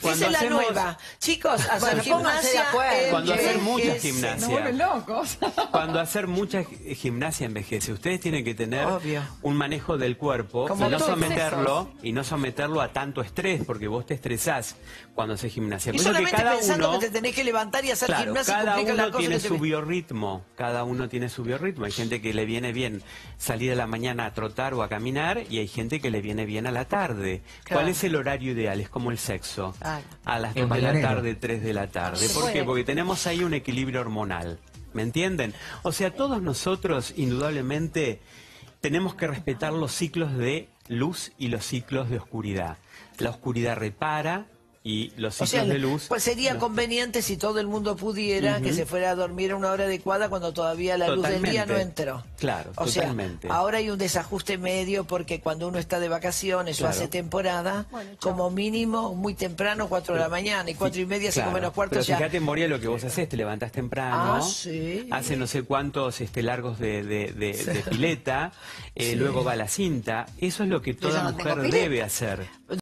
esa es la nueva. Chicos, hacer gimnasia... Cuando hacer mucha gimnasia... Nos vuelven locos. Cuando hacer mucha gimnasia envejece. Ustedes tienen que tener un manejo del cuerpo y no someterlo a tanto estrés, porque vos te estresás cuando haces gimnasia. Y solamente pensando que te tenés que levantar y hacer gimnasia, cada uno tiene su biorritmo. Cada uno tiene su biorritmo. Hay gente que le viene bien salir a la mañana a trotar o a caminar, y hay gente que le viene bien a la tarde. ¿Cuál es el horario ideal? Es como el sexo. A las 2 de la tarde, 3 de la tarde. ¿Por qué? Porque tenemos ahí un equilibrio hormonal. ¿Me entienden? O sea, todos nosotros, indudablemente, tenemos que respetar los ciclos de luz y los ciclos de oscuridad. La oscuridad repara y los ciclos de luz... Pues sería conveniente si todo el mundo pudiera que se fuera a dormir a una hora adecuada cuando todavía la luz del día no entró. Claro, totalmente. Ahora hay un desajuste medio porque cuando uno está de vacaciones o hace temporada, como mínimo muy temprano, 4 de la mañana, y 4 y media, 5 menos cuarto. Pero fíjate, Moria, lo que vos haces, te levantás temprano, hace no sé cuántos largos de pileta, luego va a la cinta. Eso es lo que toda mujer debe hacer.